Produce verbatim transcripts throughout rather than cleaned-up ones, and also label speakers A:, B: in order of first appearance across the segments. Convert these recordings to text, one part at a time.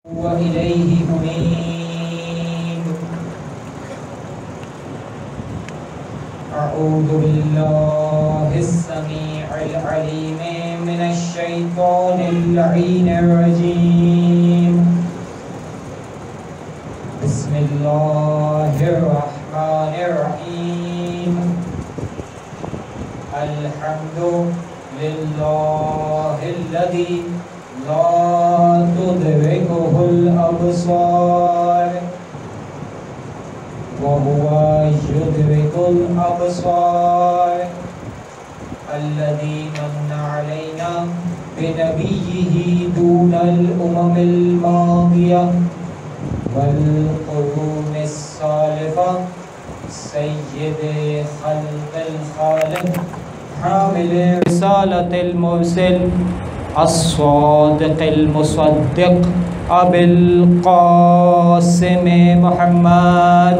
A: وإليه أنيب. أعوذ بالله السميع العليم من الشيطان اللعين الرجيم. بسم الله الرحمن الرحيم. الحمد لله الذي لا تدركه الأبصار وهو يدرك الأبصار الذي من علينا بنبيه دون الأمم الماضية والقرون السالفة سيد خلق الخالق حامل رسالة المرسل الصادق المصدق أبي القاسم محمد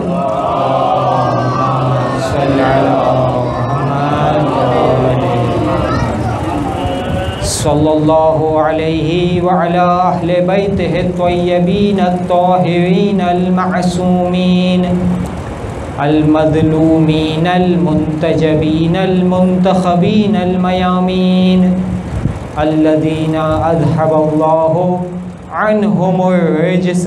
A: صل على محمد صلى الله عليه وعلى أهل بيته الطيبين الطاهرين المعصومين المظلومين المنتجبين المنتخبين الميامين الذين أذهب الله عنهم الرجس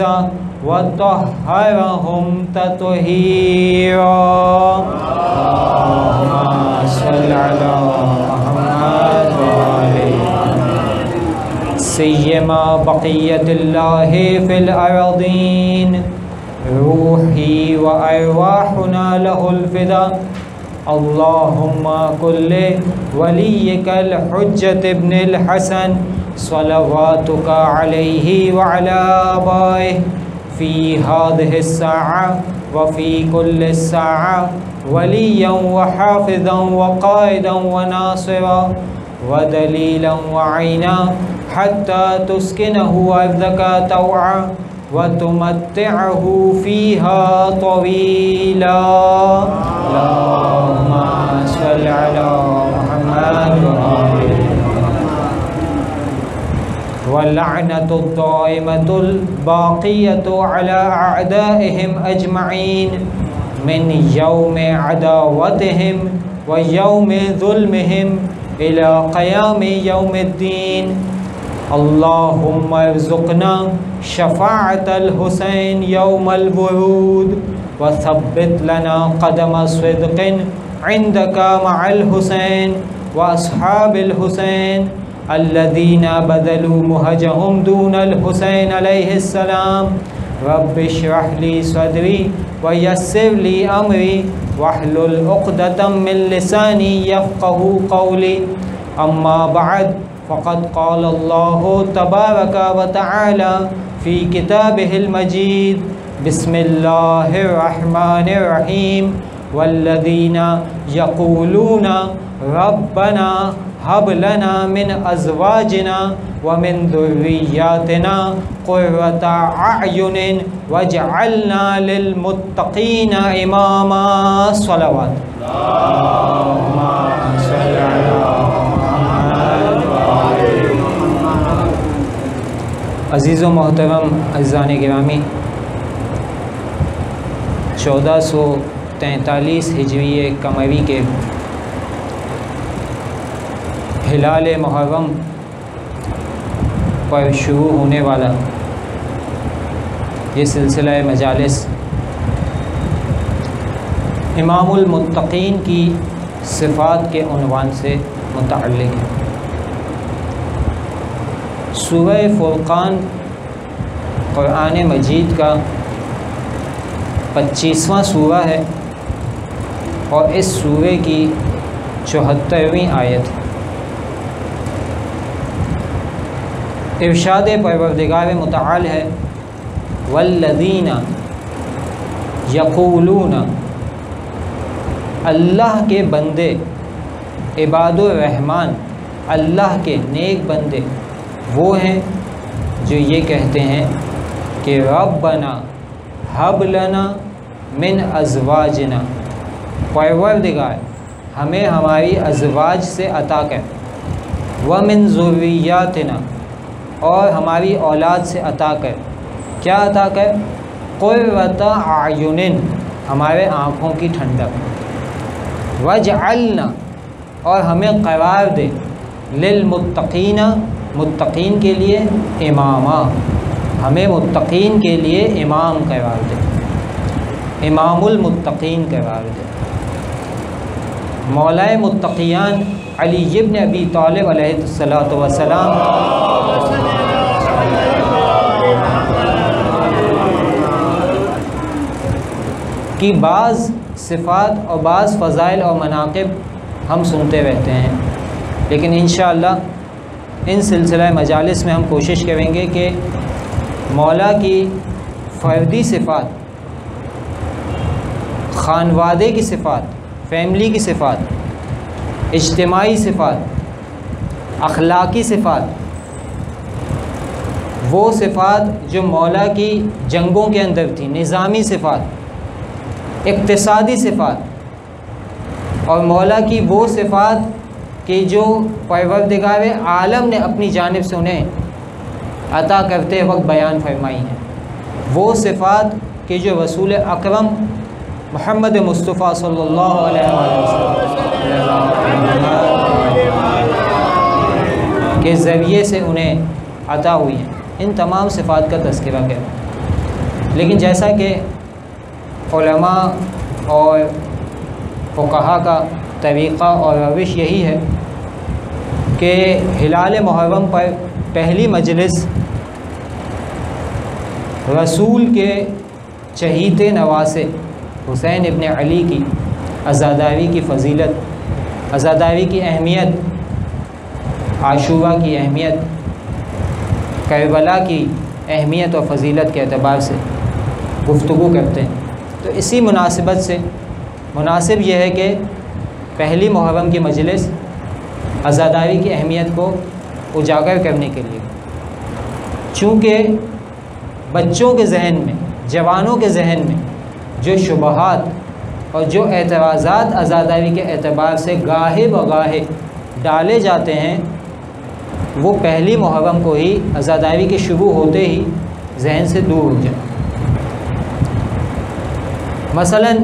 A: وطهرهم تطهيرا. اللهم صل على محمد وآله سيما بقية الله في الأرضين روحي وأرواحنا له الفداء. اللهم كل وليك الحجة ابن الحسن صلواتك عليه وعلى آبائه في هذه الساعة وفي كل الساعة وليا وحافظا وقائدا وناصرا ودليلا وعينا حتى تسكنه أرضك طوعا وتمتعه فيها طويلا. اللهم صل على محمد وآله. واللعنة الدائمة الباقية على أعدائهم أجمعين من يوم عداوتهم ويوم ظلمهم إلى قيام يوم الدين. اللهم ارزقنا شفاعة الحسين يوم الورود وثبت لنا قدم صدق عندك مع الحسين وأصحاب الحسين الذين بذلوا مهجهم دون الحسين عليه السلام. رب اشرح لي صدري ويسر لي أمري واحلل عقدة من لساني يفقه قولي. أما بعد فقد قال الله تبارك وتعالى في كتابه المجيد بسم الله الرحمن الرحيم والذين يقولون ربنا هب لنا من أزواجنا ومن ذرياتنا قرة أعين واجعلنا للمتقين إماما. صلوات. اللهم صل على عزیز و محترم عزیزان گرامی، چودہ سو تینتالیس ہجری قمری کے ہلال محرم پر شروع ہونے والا یہ سلسلہ مجالس امام المتقین کی صفات کے عنوان سے متعلق ہے۔ سورہ فرقان قرآن مجید کا پچیسواں سورہ ہے اور اس سورہ کی چوہترویں آیت ہے۔ ارشاد پروردگار متعال ہے والذین یقولون، اللہ کے بندے، عباد الرحمن اللہ کے نیک بندے وہ ہیں جو یہ کہتے ہیں کہ ربنا ہب لنا من ازواجنا، پروردگار ہمیں ہماری ازواج سے عطا کر، ومن ذریاتنا، اور ہماری اولاد سے عطا کر، کیا عطا کر؟ قرۃ اعین، ہمارے آنکھوں کی ٹھنڈک، وجعلنا، اور ہمیں قرار دے، للمتقین، متقین کے لیے، اماما، ہمیں متقین کے لیے امام قرار دے، امام المتقین قرار دے۔ مولائے متقیان علی ابن ابی طالب علیہ الصلاۃ والسلام کی بعض صفات اور بعض فضائل اور مناقب ہم سنتے رہتے ہیں، لیکن انشاءاللہ ان سلسلہ مجالس میں ہم کوشش کریں گے کہ مولا کی فردی صفات، خانوادے کی صفات، فیملی کی صفات، اجتماعی صفات، اخلاقی صفات، وہ صفات جو مولا کی جنگوں کے اندر تھی، نظامی صفات، اقتصادی صفات، اور مولا کی وہ صفات کہ جو پروردگار عالم نے اپنی جانب سے انہیں عطا کرتے وقت بیان فرمائی ہیں، وہ صفات کہ جو رسول اکرم محمد مصطفیٰ صلی اللہ علیہ وسلم کے ذریعے سے انہیں عطا ہوئی ہیں، ان تمام صفات کا تذکرہ کریں۔ لیکن جیسا کہ علماء اور فقہا کا طریقہ اور روش یہی ہے کہ ہلال محرم پر پہلی مجلس رسول کے چہیتے نواسے حسین ابن علی کی عزاداری کی فضیلت، عزاداری کی اہمیت، عاشورہ کی اہمیت، کربلا کی اہمیت اور فضیلت کے اعتبار سے گفتگو کرتے ہیں۔ تو اسی مناسبت سے مناسب یہ ہے کہ پہلی محرم کی مجلس عزاداری کی اہمیت کو اجاگر کرنے کے لیے، چونکہ بچوں کے ذہن میں، جوانوں کے ذہن میں جو شبہات اور جو اعتراضات عزاداری کے اعتبار سے گاہے بگاہے ڈالے جاتے ہیں، وہ پہلی محرم کو ہی عزاداری کے شروع ہوتے ہی ذہن سے دور ہو جائیں۔ مثلاً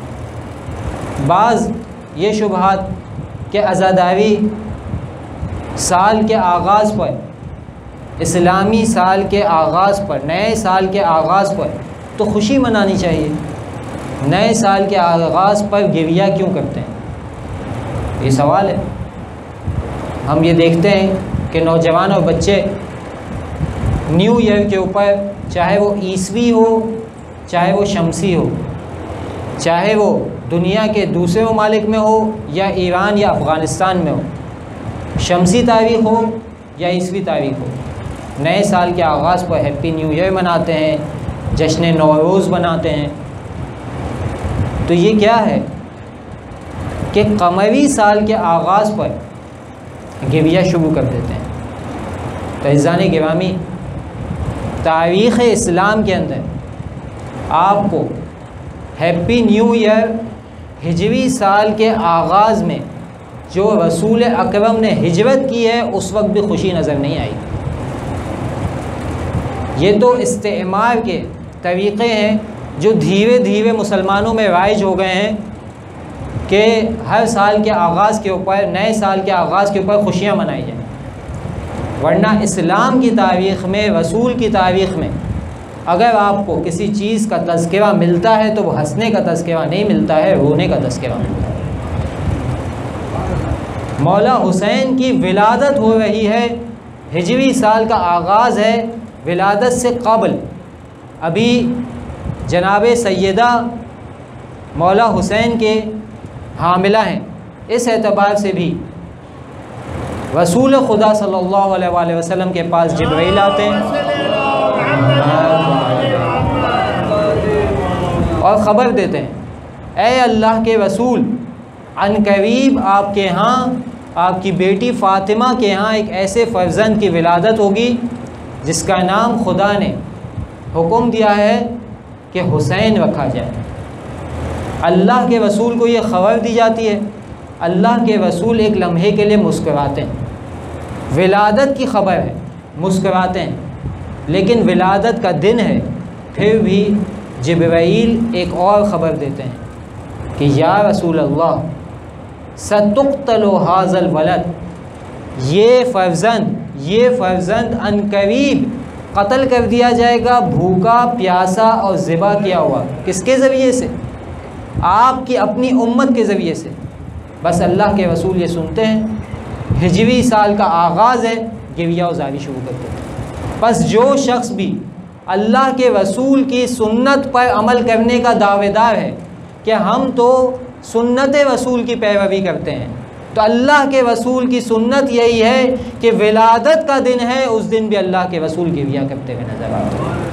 A: بعض یہ شبہات کہ عزاداری سال کے آغاز پر، اسلامی سال کے آغاز پر، نئے سال کے آغاز پر تو خوشی منانی چاہیے، نئے سال کے آغاز پر گریہ کیوں کرتے ہیں؟ یہ سوال ہے۔ ہم یہ دیکھتے ہیں کہ نوجوان اور بچے نیو ایئر کے اوپر، چاہے وہ عیسوی ہو چاہے وہ شمسی ہو، چاہے وہ دنیا کے دوسرے ممالک میں ہو یا ایران یا افغانستان میں ہو، شمسی تاریخ ہو یا عیسوی تاریخ ہو، نئے سال کے آغاز پر ہیپی نیو ایئر مناتے ہیں، جشن نوروز مناتے ہیں۔ تو یہ کیا ہے کہ قمری سال کے آغاز پر گریہ شروع کر دیتے ہیں۔ تو عزیزان گرامی، تاریخ اسلام کے اندر آپ کو ہیپی نیو ایئر ہجری سال کے آغاز میں جو رسول اکرم نے ہجرت کی ہے اس وقت بھی خوشی نظر نہیں آئی۔ یہ تو استعمار کے طریقے ہیں جو دھیرے دھیرے مسلمانوں میں رائج ہو گئے ہیں کہ ہر سال کے آغاز کے اوپر، نئے سال کے آغاز کے اوپر خوشیاں منائی جائیں، ورنہ اسلام کی تاریخ میں، رسول کی تاریخ میں اگر آپ کو کسی چیز کا تذکرہ ملتا ہے تو وہ ہنسنے کا تذکرہ نہیں ملتا ہے، رونے کا تذکرہ ملتا ہے۔ مولا حسین کی ولادت ہو رہی ہے، ہجری سال کا آغاز ہے، ولادت سے قبل ابھی جناب سیدہ مولا حسین کے حاملہ ہیں، اس اعتبار سے بھی رسول خدا صلی اللہ علیہ وآلہ وسلم کے پاس جبرائیل آتے ہیں اور خبر دیتے ہیں، اے اللہ کے رسول، عن قریب آپ کے ہاں، آپ کی بیٹی فاطمہ کے ہاں ایک ایسے فرزند کی ولادت ہوگی جس کا نام خدا نے حکم دیا ہے کہ حسین رکھا جائے۔ اللہ کے رسول کو یہ خبر دی جاتی ہے، اللہ کے رسول ایک لمحے کے لیے مسکراتے ہیں، ولادت کی خبر ہے، مسکراتے ہیں، لیکن ولادت کا دن ہے، پھر بھی جبرائیل ایک اور خبر دیتے ہیں کہ یا رسول اللہ ستقتل ھذا الولد، یہ فرزند یہ فرزند عنقریب قتل کر دیا جائے گا، بھوکا پیاسا اور ذبح کیا ہوا۔ کس کے ذریعے سے؟ آپ کی اپنی امت کے ذریعے سے۔ بس اللہ کے رسول یہ سنتے ہیں، ہجری سال کا آغاز ہے، گریہ و زاری شروع کر دیتے ہیں۔ بس جو شخص بھی اللہ کے رسول کی سنت پر عمل کرنے کا دعوے دار ہے کہ ہم تو سنت رسول کی پیروی کرتے ہیں، تو اللہ کے رسول کی سنت یہی ہے کہ ولادت کا دن ہے، اس دن بھی اللہ کے رسول گریہ کرتے ہوئے نظر آتے ہیں۔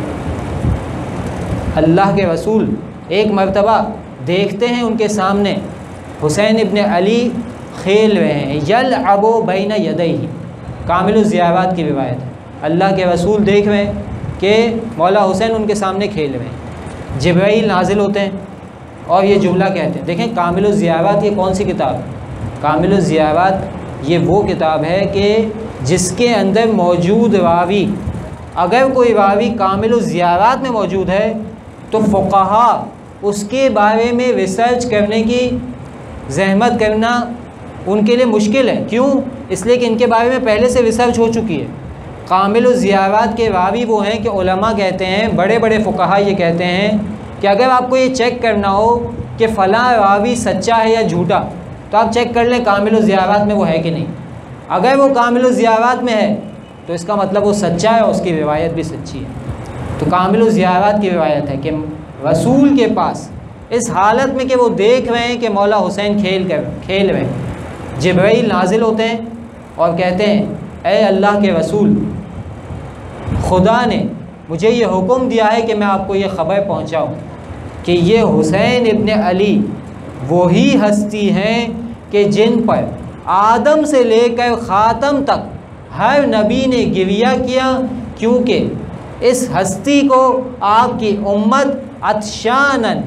A: اللہ کے رسول ایک مرتبہ دیکھتے ہیں ان کے سامنے حسین ابن علی کھیل رہے ہیں، یلعب بین یدیہ، کامل الزیارات کی روایت ہے۔ اللہ کے رسول دیکھ رہے ہیں کہ مولا حسین ان کے سامنے کھیل رہے ہیں، جبرائیل نازل ہوتے ہیں اور یہ جملہ کہتے ہیں۔ دیکھیں کامل الزیارات یہ کون سی کتاب ہے؟ کامل الزیارات یہ وہ کتاب ہے کہ جس کے اندر موجود راوی، اگر کوئی راوی کامل الزیارات میں موجود ہے تو فقہا اس کے بارے میں ریسرچ کرنے کی زحمت کرنا ان کے لیے مشکل ہے۔ کیوں؟ اس لیے کہ ان کے بارے میں پہلے سے ریسرچ ہو چکی ہے۔ کامل الزیارات کے راوی وہ ہیں کہ علماء کہتے ہیں، بڑے بڑے فقہا یہ کہتے ہیں کہ اگر آپ کو یہ چیک کرنا ہو کہ فلاں راوی سچا ہے یا جھوٹا تو آپ چیک کر لیں کامل الزیارات میں وہ ہے کہ نہیں۔ اگر وہ کامل الزیارات میں ہے تو اس کا مطلب وہ سچا ہے اور اس کی روایت بھی سچی ہے۔ تو کامل الزیارات کی روایت ہے کہ رسول کے پاس اس حالت میں کہ وہ دیکھ رہے ہیں کہ مولا حسین کھیل کر کھیل رہے ہیں، جبرائیل نازل ہوتے ہیں اور کہتے ہیں اے اللہ کے رسول، خدا نے مجھے یہ حکم دیا ہے کہ میں آپ کو یہ خبر پہنچاؤں کہ یہ حسین ابن علی وہی ہستی ہیں کہ جن پر آدم سے لے کر خاتم تک ہر نبی نے گریہ کیا، کیونکہ اس ہستی کو آپ کی امت عطشاناً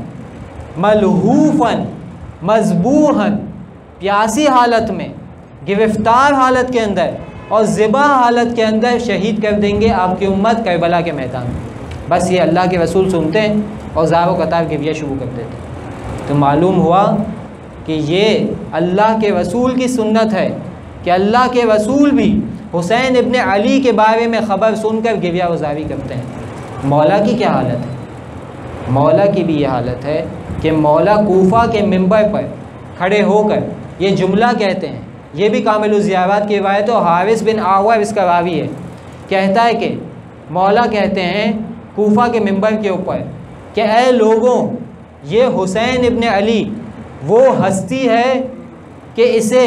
A: ملہوفاً مذبوحاً، پیاسی حالت میں، گرفتار حالت کے اندر اور ذبح حالت کے اندر شہید کر دیں گے آپ کی امت کربلا کے میدان میں۔ بس یہ اللہ کے رسول سنتے ہیں اور زار و قطار گریہ شروع کر دیتے ہیں۔ تو معلوم ہوا کہ یہ اللہ کے رسول کی سنت ہے کہ اللہ کے رسول بھی حسین ابن علی کے بارے میں خبر سن کر گریہ و زاری کرتے ہیں۔ مولا کی کیا حالت ہے؟ مولا کی بھی یہ حالت ہے کہ مولا کوفہ کے منبر پر کھڑے ہو کر یہ جملہ کہتے ہیں، یہ بھی کامل الزیارات کی روایت ہے، حارث بن اعور اس کا راوی ہے، کہتا ہے کہ مولا کہتے ہیں کوفہ کے منبر کے اوپر کہ اے لوگوں، یہ حسین ابن علی وہ ہستی ہے کہ اسے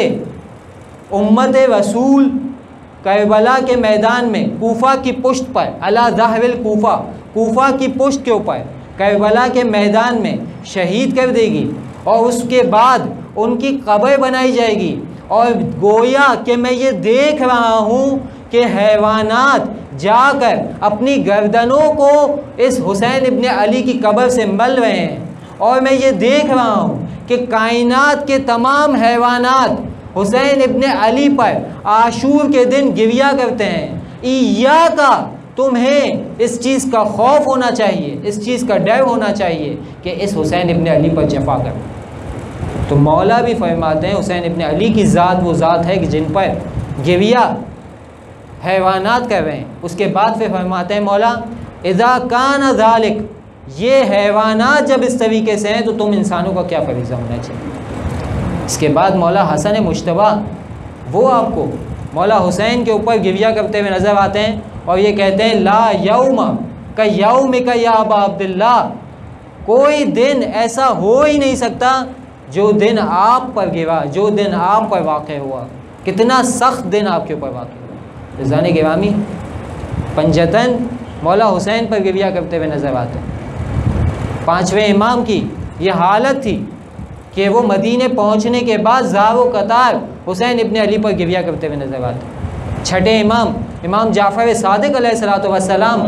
A: امت رسول کربلا کے میدان میں کوفہ کی پشت پر، علی ظہر الکوفہ، کوفہ کی پشت کے اوپر کربلا کے میدان میں شہید کر دے گی، اور اس کے بعد ان کی قبر بنائی جائے گی، اور گویا کہ میں یہ دیکھ رہا ہوں کہ حیوانات جا کر اپنی گردنوں کو اس حسین ابن علی کی قبر سے مل رہے ہیں، اور میں یہ دیکھ رہا ہوں کہ کائنات کے تمام حیوانات حسین ابن علی پر عاشور کے دن گریہ کرتے ہیں۔ ایاکا، تمہیں اس چیز کا خوف ہونا چاہیے، اس چیز کا ڈر ہونا چاہیے کہ اس حسین ابن علی پر جفا کر۔ تو مولا بھی فرماتے ہیں حسین ابن علی کی ذات وہ ذات ہے کہ جن پر گریہ حیوانات کر رہے ہیں۔ اس کے بعد پھر فرماتے ہیں مولا اذا کان ذالک، یہ حیوانات جب اس طریقے سے ہیں تو تم انسانوں کا کیا فریضہ ہونا چاہیے۔ اس کے بعد مولا حسن مجتبیٰ وہ آپ کو مولا حسین کے اوپر گریہ کرتے ہوئے نظر آتے ہیں اور یہ کہتے ہیں لا یوم کا یوم کا یا ابا عبداللہ، کوئی دن ایسا ہو ہی نہیں سکتا جو دن آپ پر گرا، جو دن آپ پر واقع ہوا، کتنا سخت دن آپ کے اوپر واقع ہوا۔ رضوان گرامی پنجتن مولا حسین پر گریہ کرتے ہوئے نظر آتے ہیں۔ پانچویں امام کی یہ حالت تھی کہ وہ مدینے پہنچنے کے بعد زار و قطار حسین ابن علی پر گریہ کرتے ہوئے نظر آتے ہیں۔ چھٹے امام امام جعفر صادق علیہ الصلوۃ والسلام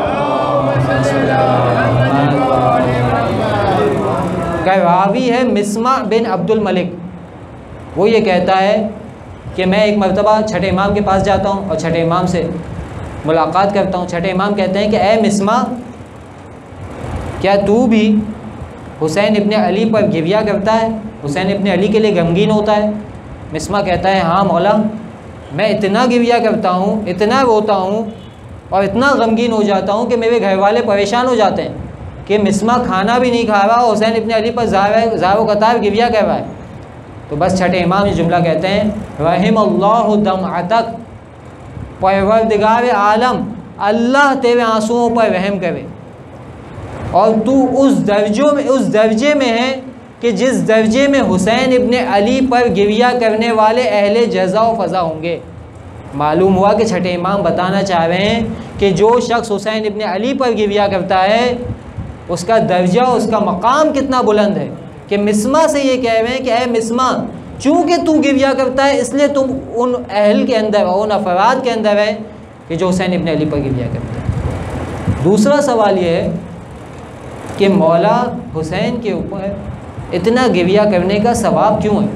A: کا راوی ہے مسمع بن عبد الملک، وہ یہ کہتا ہے کہ میں ایک مرتبہ چھٹے امام کے پاس جاتا ہوں اور چھٹے امام سے ملاقات کرتا ہوں۔ چھٹے امام کہتے ہیں کہ اے مسما، کیا تو بھی حسین ابن علی پر گریہ کرتا ہے، حسین ابن علی کے لیے غمگین ہوتا ہے؟ مسما کہتا ہے ہاں مولا، میں اتنا گریہ کرتا ہوں، اتنا روتا ہوں اور اتنا غمگین ہو جاتا ہوں کہ میرے گھر والے پریشان ہو جاتے ہیں کہ مسما کھانا بھی نہیں کھا رہا، حسین ابن علی پر زار و قطار گریہ کر رہا ہے۔ تو بس چھٹے امام یہ جملہ کہتے ہیں رحم اللہ دمعتک، پروردگار عالم اللہ تیرے آنسوؤں پر رحم کرے، اور تو اس درجوں میں اس درجے میں ہے کہ جس درجے میں حسین ابن علی پر گریہ کرنے والے اہل جزا و فضا ہوں گے۔ معلوم ہوا کہ چھٹے امام بتانا چاہ رہے ہیں کہ جو شخص حسین ابن علی پر گریہ کرتا ہے اس کا درجہ، اس کا مقام کتنا بلند ہے، کہ مسما سے یہ کہہ رہے ہیں کہ اے مسما، چونکہ تو گریہ کرتا ہے اس لیے تم ان اہل کے اندر، ان افراد کے اندر ہے کہ جو حسین ابن علی پر گریہ کرتا ہے۔ دوسرا سوال یہ ہے کہ مولا حسین کے اوپر اتنا گریہ کرنے کا ثواب کیوں ہے؟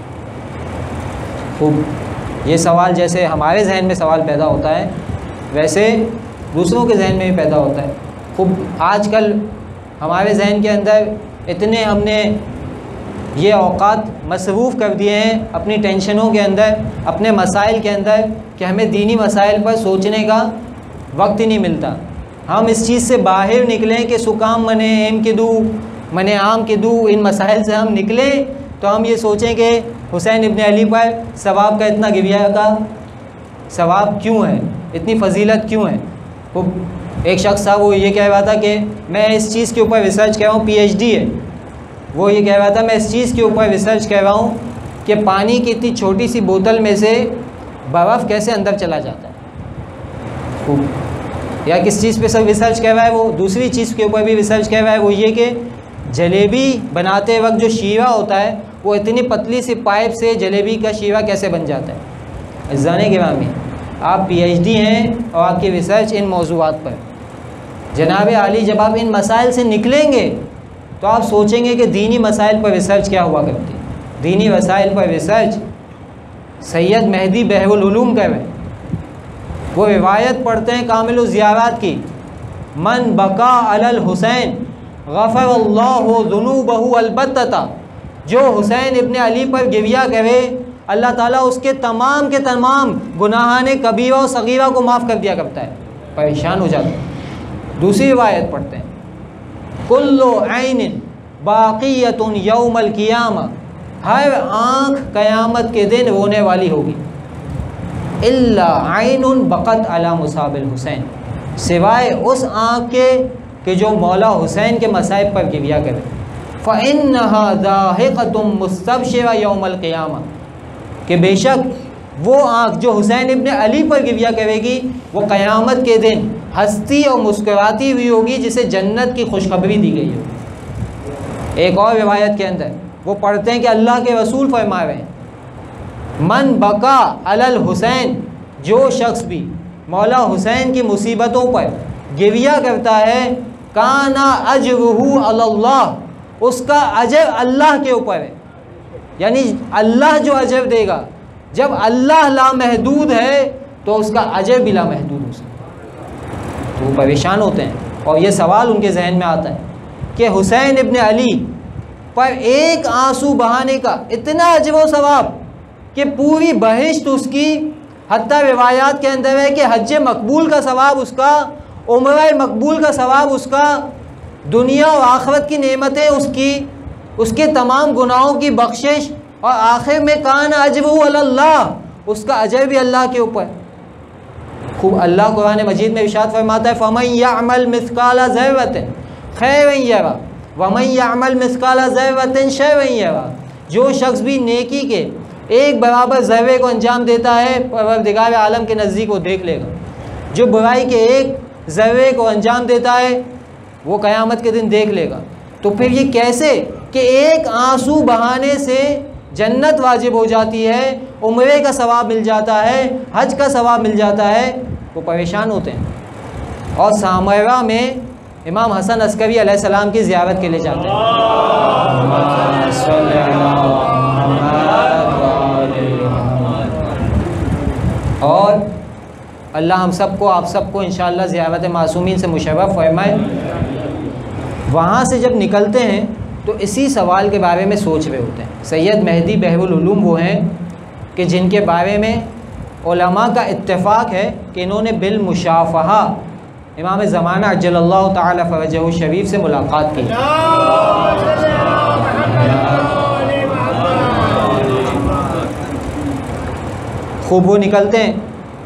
A: خوب یہ سوال جیسے ہمارے ذہن میں سوال پیدا ہوتا ہے ویسے دوسروں کے ذہن میں بھی پیدا ہوتا ہے۔ خوب آج کل ہمارے ذہن کے اندر اتنے ہم نے یہ اوقات مصروف کر دیے ہیں اپنی ٹینشنوں کے اندر، اپنے مسائل کے اندر، کہ ہمیں دینی مسائل پر سوچنے کا وقت ہی نہیں ملتا۔ ہم اس چیز سے باہر نکلیں کہ سکام منے ایم کے دو منے عام کے دو، ان مسائل سے ہم نکلیں تو ہم یہ سوچیں کہ حسین ابن علی پر ثواب کا اتنا گریہ کا ثواب کیوں ہے، اتنی فضیلت کیوں ہے۔ وہ ایک شخص تھا، وہ یہ کہہ رہا تھا کہ میں اس چیز کے اوپر ریسرچ کر رہا ہوں، پی ایچ ڈی ہے، وہ یہ کہہ رہا تھا میں اس چیز کے اوپر ریسرچ کر رہا ہوں کہ پانی کی اتنی چھوٹی سی بوتل میں سے برف کیسے اندر چلا جاتا ہے۔ خوب یا کس چیز پہ سب ریسرچ کر رہا ہے، وہ دوسری چیز کے اوپر بھی ریسرچ کر رہا ہے، وہ یہ کہ جلیبی بناتے وقت جو شیرہ ہوتا ہے وہ اتنی پتلی سی پائپ سے جلیبی کا شیرہ کیسے بن جاتا ہے۔ عزیزان گرامی، آپ پی ایچ ڈی ہیں اور آپ کی ریسرچ ان موضوعات پر، جناب عالی جب آپ ان مسائل سے نکلیں گے تو آپ سوچیں گے کہ دینی مسائل پر ریسرچ کیا ہوا کرتی ہے۔ دینی مسائل پر ریسرچ سید مہدی بحر العلوم کر رہے ہیں، وہ روایت پڑھتے ہیں کامل الزیارات کی، من بقا علی الحسین غفر اللہ ذنوبہ البتہ، جو حسین ابن علی پر گریہ کرے اللہ تعالیٰ اس کے تمام کے تمام گناہان کبیرہ و صغیرہ کو معاف کر دیا کرتا ہے۔ پریشان ہو جاتا ہے۔ دوسری روایت پڑھتے ہیں کل عین باقیۃ یوم القیامہ، ہر آنکھ قیامت کے دن رونے والی ہوگی، الا عین بقت علی مصاب الحسین، سوائے اس آنکھ کے کہ جو مولا حسین کے مصائب پر گریہ کرے، فإنها ضاحکۃ مستبشرہ یوم القیامہ، کہ بے شک وہ آنکھ جو حسین ابن علی پر گریہ کرے گی وہ قیامت کے دن ہنستی اور مسکراتی ہوئی ہوگی جسے جنت کی خوشخبری دی گئی ہے۔ ایک اور روایت کے اندر وہ پڑھتے ہیں کہ اللہ کے رسول فرما رہے ہیں من بقا علی الحسین، جو شخص بھی مولا حسین کی مصیبتوں پر گریہ کرتا ہے، کانا اجرہ علی اللہ، اس کا اجر اللہ کے اوپر ہے، یعنی اللہ جو اجر دے گا، جب اللہ لامحدود ہے تو اس کا اجر بھی لامحدود ہو سکتا ہے۔ تو وہ پریشان ہوتے ہیں اور یہ سوال ان کے ذہن میں آتا ہے کہ حسین ابن علی پر ایک آنسو بہانے کا اتنا اجر و ثواب کہ پوری بہشت اس کی، حتیٰ روایات کے اندر ہے کہ حج مقبول کا ثواب اس کا، عمرہ مقبول کا ثواب اس کا، دنیا و آخرت کی نعمتیں اس کی، اس کے تمام گناہوں کی بخشش، اور آخر میں کان اجرہ علی اللہ، اس کا اجر بھی اللہ کے اوپر۔ خوب اللہ قرآن مجید میں ارشاد فرماتا ہے فَمَن يَعْمَلْ مِثْقَالَ ذَرَّةٍ خَيْرًا يَرَهُ وَمَن يَعْمَلْ مِثْقَالَ ذَرَّةٍ شَرًّا يَرَهُ، جو شخص بھی نیکی کے ایک برابر ذرے کو انجام دیتا ہے پروردگار عالم کے نزدیک وہ دیکھ لے گا، جو برائی کے ایک ذرے کو انجام دیتا ہے وہ قیامت کے دن دیکھ لے گا۔ تو پھر یہ کیسے کہ ایک آنسو بہانے سے جنت واجب ہو جاتی ہے، عمرے کا ثواب مل جاتا ہے، حج کا ثواب مل جاتا ہے، وہ پریشان ہوتے ہیں اور سامرہ میں امام حسن عسکری علیہ السلام کی زیارت کے لیے جاتے ہیں۔ اور اللہ اللہ ہم سب کو آپ سب کو انشاءاللہ زیارت معصومین سے مشرف فرمائے۔ وہاں سے جب نکلتے ہیں تو اسی سوال کے بارے میں سوچ رہے ہوتے ہیں۔ سید مہدی بحر العلوم وہ ہیں کہ جن کے بارے میں علماء کا اتفاق ہے کہ انہوں نے بالمشافہہ امام زمانہ عجل اللہ تعالی فرجہ شریف سے ملاقات کی۔ خوب وہ نکلتے ہیں۔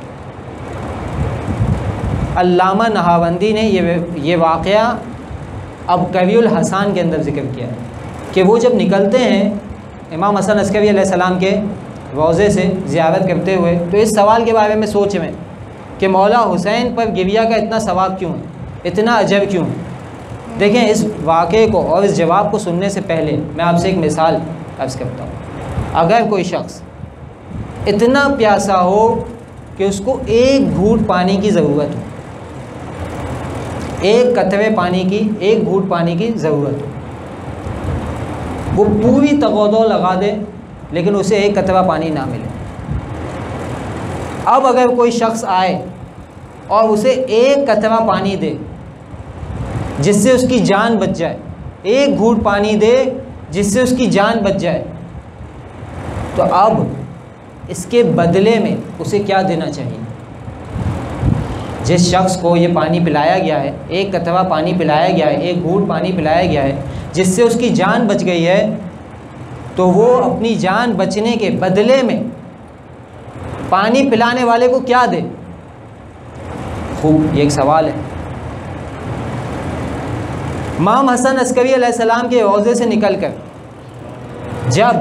A: علامہ نہاوندی نے یہ یہ واقعہ اب قوی الحسان کے اندر ذکر کیا ہے کہ وہ جب نکلتے ہیں امام حسن عسکری علیہ السلام کے روضے سے زیارت کرتے ہوئے تو اس سوال کے بارے میں سوچ میں کہ مولا حسین پر گریہ کا اتنا ثواب کیوں ہے، اتنا اجر کیوں ہے۔ دیکھیں اس واقعے کو اور اس جواب کو سننے سے پہلے میں آپ سے ایک مثال عرض کرتا ہوں۔ اگر کوئی شخص اتنا پیاسا ہو کہ اس کو ایک گھونٹ پانی کی ضرورت ہو، ایک قطرے پانی کی ایک گھونٹ پانی کی ضرورت ہو، وہ پوری تغوطہ لگا دے لیکن اسے ایک قطرہ پانی نہ ملے۔ اب اگر کوئی شخص آئے اور اسے ایک قطرہ پانی دے جس سے اس کی جان بچ جائے، ایک گھونٹ پانی دے جس سے اس کی جان بچ جائے، تو اب اس کے بدلے میں اسے کیا دینا چاہیے؟ جس شخص کو یہ پانی پلایا گیا ہے، ایک قطرہ پانی پلایا گیا ہے، ایک گھونٹ پانی پلایا گیا ہے جس سے اس کی جان بچ گئی ہے، تو وہ اپنی جان بچنے کے بدلے میں پانی پلانے والے کو کیا دے؟ خوب یہ ایک سوال ہے۔ امام حسن عسکری علیہ السلام کے روضے سے نکل کر جب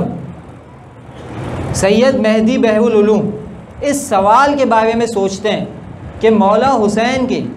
A: سید مہدی بحر العلوم اس سوال کے بارے میں سوچتے ہیں کہ مولا حسین کی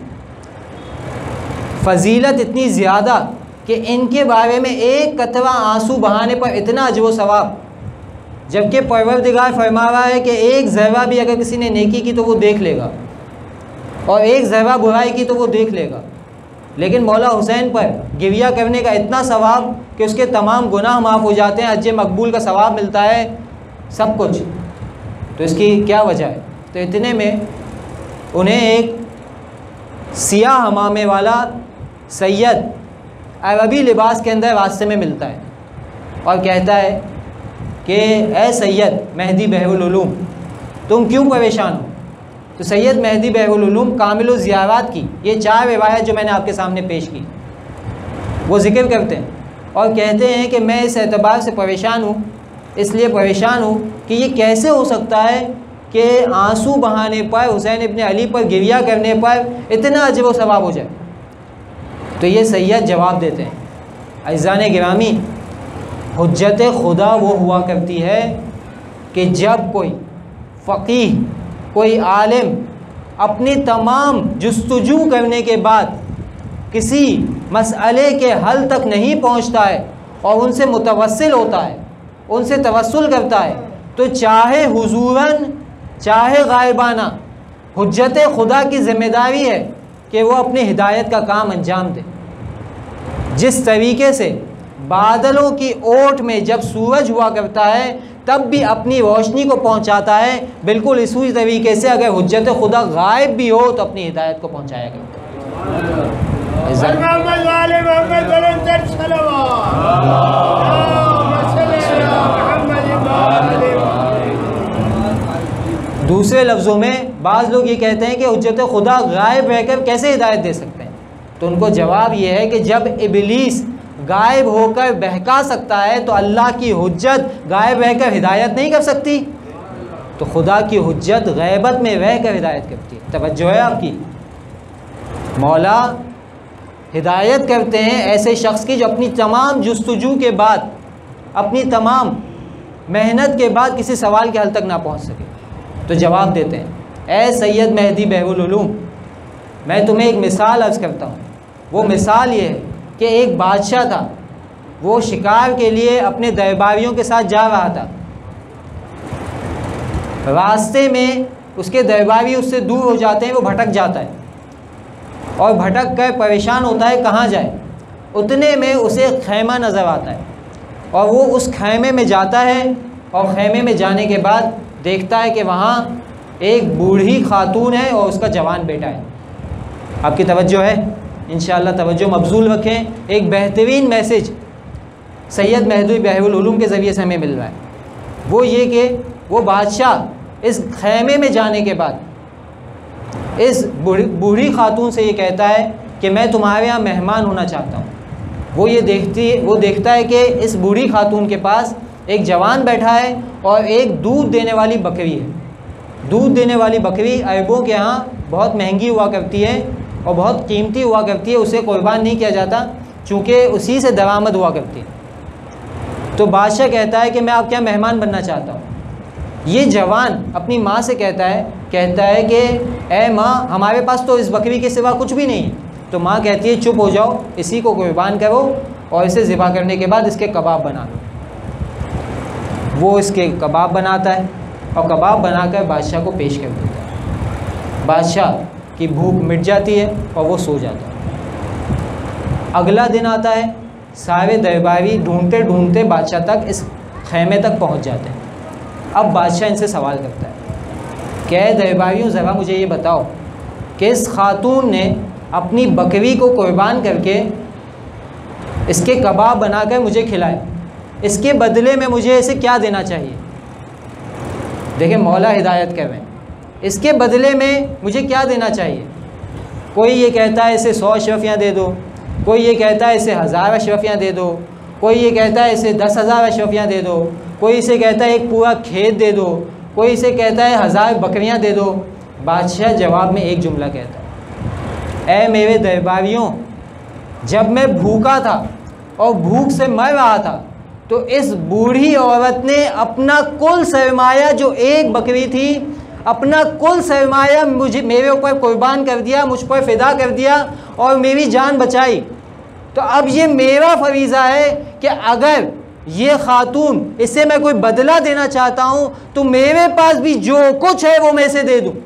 A: فضیلت اتنی زیادہ کہ ان کے بارے میں ایک قطرہ آنسو بہانے پر اتنا اجر و ثواب، جبکہ پروردگار فرما رہا ہے کہ ایک ذرہ بھی اگر کسی نے نیکی کی تو وہ دیکھ لے گا اور ایک ذرہ برائی کی تو وہ دیکھ لے گا، لیکن مولا حسین پر گریہ کرنے کا اتنا ثواب کہ اس کے تمام گناہ معاف ہو جاتے ہیں، حج مقبول کا ثواب ملتا ہے، سب کچھ۔ تو اس کی کیا وجہ ہے؟ تو اتنے میں انہیں ایک سیاہ حمامے والا سید عربی لباس کے اندر راستے میں ملتا ہے اور کہتا ہے کہ اے سید مہدی بحر العلوم تم کیوں پریشان ہو؟ تو سید مہدی بحر العلوم کامل الزیارات کی یہ چار روایت جو میں نے آپ کے سامنے پیش کی وہ ذکر کرتے ہیں اور کہتے ہیں کہ میں اس اعتبار سے پریشان ہوں، اس لیے پریشان ہوں کہ یہ کیسے ہو سکتا ہے کہ آنسو بہانے پر، حسین ابن علی پر گریہ کرنے پر اتنا اجر و ثواب ہو جائے۔ تو یہ سید جواب دیتے ہیں، عزیزان گرامی، حجت خدا وہ ہوا کرتی ہے کہ جب کوئی فقیہ، کوئی عالم اپنی تمام جستجو کرنے کے بعد کسی مسئلے کے حل تک نہیں پہنچتا ہے اور ان سے متوسل ہوتا ہے، ان سے توسل کرتا ہے، تو چاہے حضوراً چاہے غائبانہ حجت خدا کی ذمہ داری ہے کہ وہ اپنی ہدایت کا کام انجام دے۔ جس طریقے سے بادلوں کی اوٹ میں جب سورج ہوا کرتا ہے تب بھی اپنی روشنی کو پہنچاتا ہے، بالکل اسی طریقے سے اگر حجت خدا غائب بھی ہو تو اپنی ہدایت کو پہنچایا کرتا ہے۔ دوسرے لفظوں میں بعض لوگ یہ کہتے ہیں کہ حجت خدا غائب رہ کر کیسے ہدایت دے سکتے ہیں، تو ان کو جواب یہ ہے کہ جب ابلیس غائب ہو کر بہکا سکتا ہے تو اللہ کی حجت غائب رہ کر ہدایت نہیں کر سکتی، تو خدا کی حجت غیبت میں رہ کر ہدایت کرتی ہے۔ توجہ ہے آپ کی؟ مولا ہدایت کرتے ہیں ایسے شخص کی جو اپنی تمام جستجو کے بعد، اپنی تمام محنت کے بعد کسی سوال کے حل تک نہ پہنچ سکے، تو جواب دیتے ہیں اے سید مہدی بحر العلوم، میں تمہیں ایک مثال عرض کرتا ہوں۔ وہ مثال یہ ہے کہ ایک بادشاہ تھا، وہ شکار کے لیے اپنے درباریوں کے ساتھ جا رہا تھا، راستے میں اس کے درباری اس سے دور ہو جاتے ہیں، وہ بھٹک جاتا ہے اور بھٹک کر پریشان ہوتا ہے کہاں جائے۔ اتنے میں اسے خیمہ نظر آتا ہے اور وہ اس خیمے میں جاتا ہے اور خیمے میں جانے کے بعد دیکھتا ہے کہ وہاں ایک بوڑھی خاتون ہے اور اس کا جوان بیٹا ہے۔ آپ کی توجہ ہے؟ انشاءاللہ توجہ مبذول رکھیں۔ ایک بہترین میسج سید مہدوی بحر العلوم کے ذریعے سے ہمیں مل رہا ہے، وہ یہ کہ وہ بادشاہ اس خیمے میں جانے کے بعد اس بوڑھی خاتون سے یہ کہتا ہے کہ میں تمہارے یہاں مہمان ہونا چاہتا ہوں۔ وہ یہ دیکھتی وہ دیکھتا ہے کہ اس بوڑھی خاتون کے پاس ایک جوان بیٹھا ہے اور ایک دودھ دینے والی بکری ہے۔ دودھ دینے والی بکری عربوں کے ہاں بہت مہنگی ہوا کرتی ہے اور بہت قیمتی ہوا کرتی ہے، اسے قربان نہیں کیا جاتا چونکہ اسی سے درآمد ہوا کرتی ہے۔ تو بادشاہ کہتا ہے کہ میں آپ کے یہاں مہمان بننا چاہتا ہوں۔ یہ جوان اپنی ماں سے کہتا ہے کہتا ہے کہ اے ماں، ہمارے پاس تو اس بکری کے سوا کچھ بھی نہیں ہے۔ تو ماں کہتی ہے چپ ہو جاؤ، اسی کو قربان کرو اور اسے ذبح کرنے کے بعد اس کے کباب بنا لو۔ وہ اس کے کباب بناتا ہے اور کباب بنا کر بادشاہ کو پیش کر دیتا ہے۔ بادشاہ کی بھوک مٹ جاتی ہے اور وہ سو جاتا ہے۔ اگلا دن آتا ہے، سارے درباری ڈھونڈتے ڈھونڈتے بادشاہ تک اس خیمے تک پہنچ جاتے ہیں۔ اب بادشاہ ان سے سوال کرتا ہے کہ اے درباریوں، ذرا مجھے یہ بتاؤ کہ اس خاتون نے اپنی بکری کو قربان کر کے اس کے کباب بنا کر مجھے کھلائے، اس کے بدلے میں مجھے اسے کیا دینا چاہیے؟ دیکھیں مولا ہدایت کر رہے ہیں، اس کے بدلے میں مجھے کیا دینا چاہیے؟ کوئی یہ کہتا ہے اسے سو اشرفیاں دے دو، کوئی یہ کہتا ہے اسے ہزار اشرفیاں دے دو، کوئی یہ کہتا ہے اسے دس ہزار اشرفیاں دے دو، کوئی اسے کہتا ہے ایک پورا کھیت دے دو، کوئی اسے کہتا ہے ہزار بکریاں دے دو۔ بادشاہ جواب میں ایک جملہ کہتا ہے، اے میرے درباریوں، جب میں بھوکا تھا اور بھوک سے مر رہا تھا تو اس بوڑھی عورت نے اپنا کل سرمایہ جو ایک بکری تھی، اپنا کل سرمایہ مجھے میرے اوپر قربان کر دیا، مجھ پر فدا کر دیا اور میری جان بچائی۔ تو اب یہ میرا فریضہ ہے کہ اگر یہ خاتون، اسے میں کوئی بدلہ دینا چاہتا ہوں تو میرے پاس بھی جو کچھ ہے وہ میں اسے دے دوں۔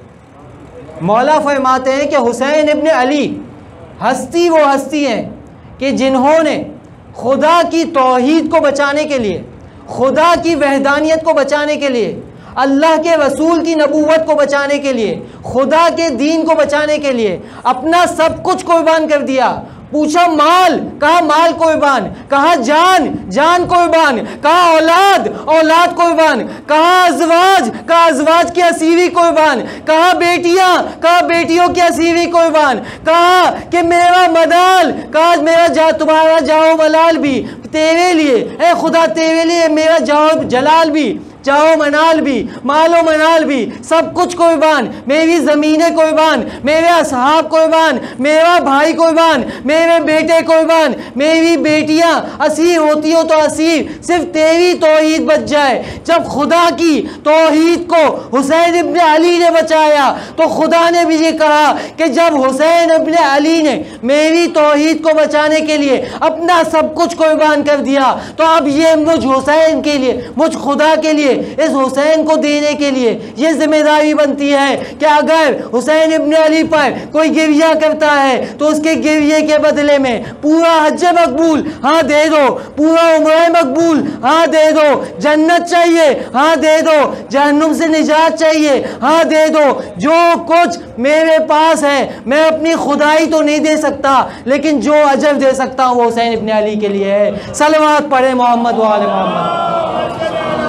A: مولا فرماتے ہیں کہ حسین ابن علی ہستی وہ ہستی ہیں کہ جنہوں نے خدا کی توحید کو بچانے کے لیے، خدا کی وحدانیت کو بچانے کے لیے، اللہ کے رسول کی نبوت کو بچانے کے لیے، خدا کے دین کو بچانے کے لیے اپنا سب کچھ قربان کر دیا۔ پوچھا مال، کہا مال قربان، کہا جان، جان قربان، کہا اولاد، اولاد قربان، کہا ازواج، کہا ازواج کی اسیری قربان، کہا بیٹیاں، کہا بیٹیوں کی اسیری قربان، کہا کہ میرا مدال، کہا میرا جا تمہارا جاؤ ملال بھی تیرے لیے، اے خدا تیرے لیے میرا جاؤ جلال بھی، جاؤ منال بھی، مال و منال بھی، سب کچھ قربان، میری زمینیں قربان، میرے اصحاب قربان، میرا بھائی قربان، میرے بیٹے قربان، میری بیٹیاں اسیر ہوتی ہو تو اسیر، صرف تیری توحید بچ جائے۔ جب خدا کی توحید کو حسین ابن علی نے بچایا تو خدا نے بھی یہ کہا کہ جب حسین ابن علی نے میری توحید کو بچانے کے لیے اپنا سب کچھ قربان کر دیا تو اب یہ مجھ حسین کے لیے، مجھ خدا کے لیے، اس حسین کو دینے کے لیے یہ ذمہ داری بنتی ہے کہ اگر حسین ابن علی پر کوئی گریہ کرتا ہے تو اس کے گریے کے بدلے میں پورا حج مقبول، ہاں دے دو، پورا عمرہ مقبول، ہاں دے دو، جنت چاہیے، ہاں دے دو، جہنم سے نجات چاہیے، ہاں دے دو، جو کچھ میرے پاس ہے میں اپنی خدائی تو نہیں دے سکتا لیکن جو اجر دے سکتا ہوں وہ حسین ابن علی کے لیے ہے۔ صلوات پڑھیں محمد و آل محمد۔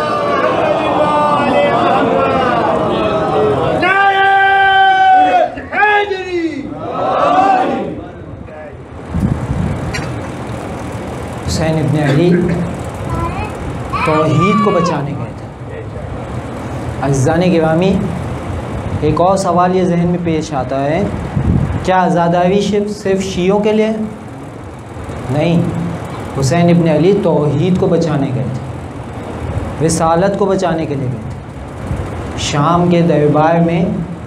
A: حسین ابن علی توحید کو بچانے گئے تھے۔ عزیزان گرامی، ایک اور سوال یہ ذہن میں پیش آتا ہے، کیا آزاداری صرف شیعوں کے لیے؟ نہیں، حسین ابن علی توحید کو بچانے گئے تھے، رسالت کو بچانے کے لیے گئے تھے۔ شام کے دربار میں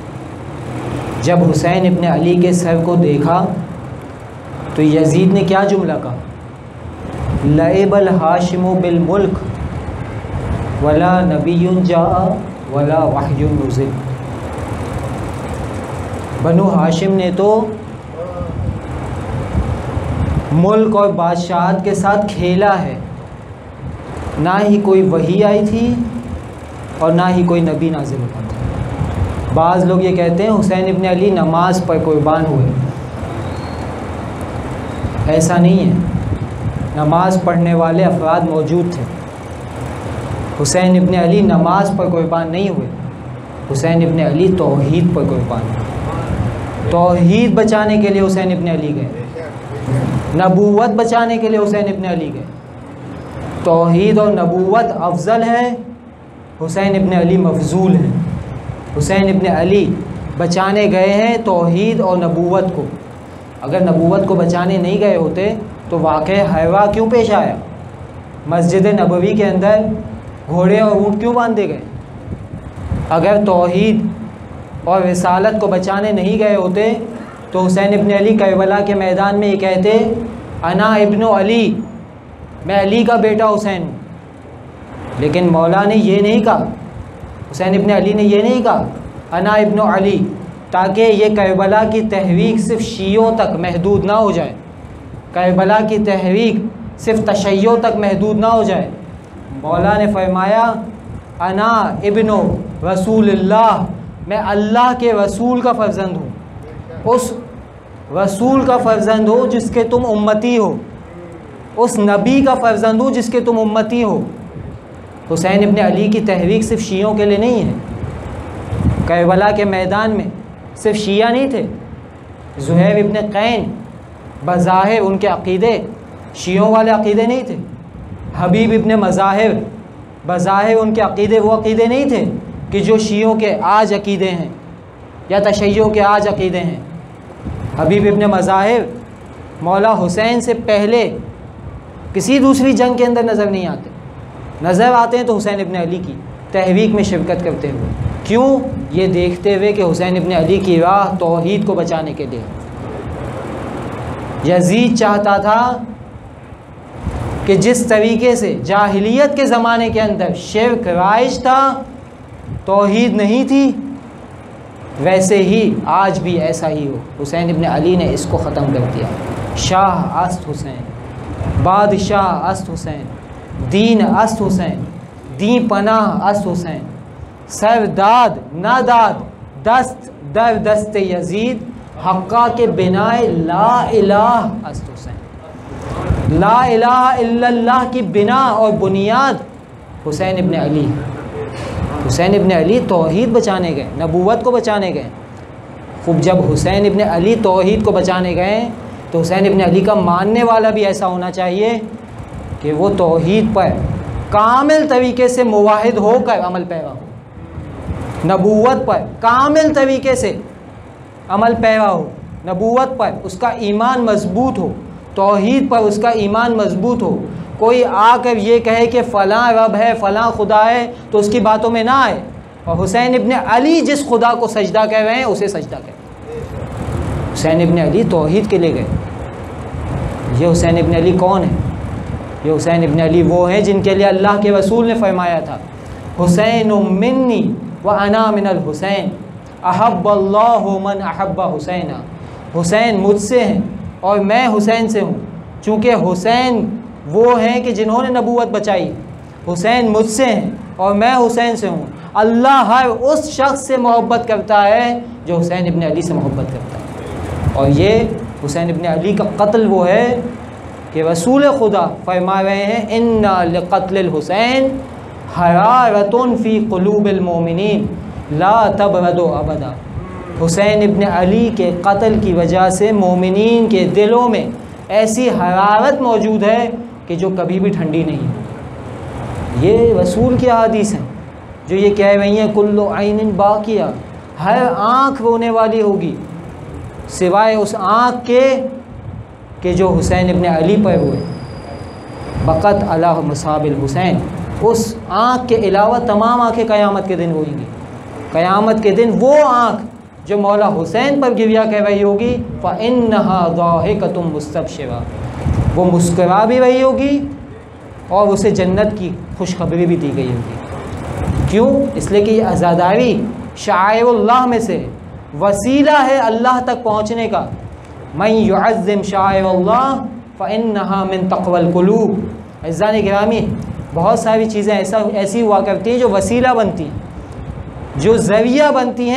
A: جب حسین ابن علی کے سر کو دیکھا تو یزید نے کیا جملہ کہا؟ لعب الہاشم بالملک ولا نبی جاء ولا وحی نزل۔ بنو ہاشم نے تو ملک اور بادشاہت کے ساتھ کھیلا ہے، نہ ہی کوئی وحی آئی تھی اور نہ ہی کوئی نبی نازل ہوا تھا۔ بعض لوگ یہ کہتے ہیں حسین ابن علی نماز پر قربان ہوئے، ایسا نہیں ہے، نماز پڑھنے والے افراد موجود تھے۔ حسین ابن علی نماز پر قربان نہیں ہوئے، حسین ابن علی توحید پر قربان ہوئے۔ توحید بچانے کے لیے حسین ابن علی گئے، نبوت بچانے کے لیے حسین ابن علی گئے۔ توحید اور نبوت افضل ہے، حسین ابن علی مفضول ہیں۔ حسین ابن علی بچانے گئے ہیں توحید اور نبوت کو۔ اگر نبوت کو بچانے نہیں گئے ہوتے تو واقعہ حیوا کیوں پیش آیا؟ مسجد نبوی کے اندر گھوڑے اور اونٹ کیوں باندھے گئے؟ اگر توحید اور رسالت کو بچانے نہیں گئے ہوتے تو حسین ابن علی کربلا کے میدان میں یہ کہتے انا ابن علی، میں علی کا بیٹا حسین ہوں۔ لیکن مولا نے یہ نہیں کہا، حسین ابن علی نے یہ نہیں کہا انا ابن علی، تاکہ یہ کربلا کی تحریک صرف شیعوں تک محدود نہ ہو جائے، کربلا کی تحریک صرف تشیع تک محدود نہ ہو جائے۔ مولا نے فرمایا انا ابن رسول اللہ، میں اللہ کے رسول کا فرزند ہوں، اس رسول کا فرزند ہو جس کے تم امتی ہو، اس نبی کا فرزند ہو جس کے تم امتی ہو۔ حسین ابن علی کی تحریک صرف شیعوں کے لیے نہیں ہے۔ کربلا کے میدان میں صرف شیعہ نہیں تھے، زہیر ابن قین بظاہر ان کے عقیدے شیعوں والے عقیدے نہیں تھے، حبیب ابن مظاہر بظاہر ان کے عقیدے وہ عقیدے نہیں تھے کہ جو شیعوں کے آج عقیدے ہیں یا تشیعوں کے آج عقیدے ہیں۔ حبیب ابن مظاہر مولا حسین سے پہلے کسی دوسری جنگ کے اندر نظر نہیں آتے، نظر آتے ہیں تو حسین ابن علی کی تحریک میں شرکت کرتے ہوئے۔ کیوں؟ یہ دیکھتے ہوئے کہ حسین ابن علی کی راہ توحید کو بچانے کے لیے۔ یزید چاہتا تھا کہ جس طریقے سے جاہلیت کے زمانے کے اندر شرک رائج تھا، توحید نہیں تھی، ویسے ہی آج بھی ایسا ہی ہو۔ حسین ابن علی نے اس کو ختم کر دیا۔ شاہ است حسین، بادشاہ است حسین، دین است حسین، دین پناہ است حسین، سر داد نہ داد دست در دست یزید، حقہ کے بنائے لا الہ است حسین۔ لا الہ الا اللہ کی بنا اور بنیاد حسین ابن علی۔ حسین ابن علی توحید بچانے گئے، نبوت کو بچانے گئے۔ خوب جب حسین ابن علی توحید کو بچانے گئے تو حسین ابن علی کا ماننے والا بھی ایسا ہونا چاہیے کہ وہ توحید پر کامل طریقے سے موحد ہو کر عمل پیرا ہو، نبوت پر کامل طریقے سے عمل پیرا ہو، نبوت پر اس کا ایمان مضبوط ہو، توحید پر اس کا ایمان مضبوط ہو۔ کوئی آ کر یہ کہے کہ فلاں رب ہے، فلاں خدا ہے تو اس کی باتوں میں نہ آئے، اور حسین ابن علی جس خدا کو سجدہ کہہ رہے ہیں اسے سجدہ کریں۔ حسین ابن علی توحید کے لے گئے۔ یہ حسین ابن علی کون ہے؟ یہ حسین ابن علی وہ ہیں جن کے لیے اللہ کے رسول نے فرمایا تھا حسین منی وانا من الحسین، احب اللہ من احب حسین۔ حسین مجھ سے ہیں اور میں حسین سے ہوں، چونکہ حسین وہ ہیں کہ جنہوں نے نبوت بچائی۔ حسین مجھ سے ہیں اور میں حسین سے ہوں۔ اللہ ہر اس شخص سے محبت کرتا ہے جو حسین ابن علی سے محبت کرتا ہے، اور یہ حسین ابن علی کا قتل وہ ہے کہ رسول خدا فرما رہے ہیں اِنَّا لِقَتْلِ الْحُسَيْنِ حَرَارَةٌ فِي قُلُوبِ الْمُؤْمِنِينَ لَا تَبْرَدُ أَبَدًا۔ حسین ابن علی کے قتل کی وجہ سے مومنین کے دلوں میں ایسی حرارت موجود ہے کہ جو کبھی بھی ٹھنڈی نہیں ہے۔ یہ رسول کی احادیث ہیں جو یہ کہہ رہی ہیں کل عین باقیہ، ہر آنکھ رونے والی ہوگی سوائے اس آنکھ کے کہ جو حسین ابن علی پر ہوئے، بقت علی مصاب الحسین۔ اس آنکھ کے علاوہ تمام آنکھیں قیامت کے دن روئیں گی۔ قیامت کے دن وہ آنکھ جو مولا حسین پر گریہ کہہ رہی ہوگی فَإِنَّهَا ضَاحِكَةٌ مُسْتَبْشِرَةٌ، وہ مسکرا بھی رہی ہوگی اور اسے جنت کی خوشخبری بھی دی گئی ہوگی۔ کیوں؟ اس لیے کہ یہ عزاداری شعائر اللہ میں سے وسیلہ ہے اللہ تک پہنچنے کا۔ مَن يُعَظِّمْ شَعَائِرَ اللَّهِ فَإِنَّهَا مِن تَقْوَى الْقُلُوبِ۔ عزیزان گرامی، بہت ساری چیزیں ایسا ایسی ہوا کرتی ہیں جو وسیلہ بنتی ہیں، جو ذریعہ بنتی ہیں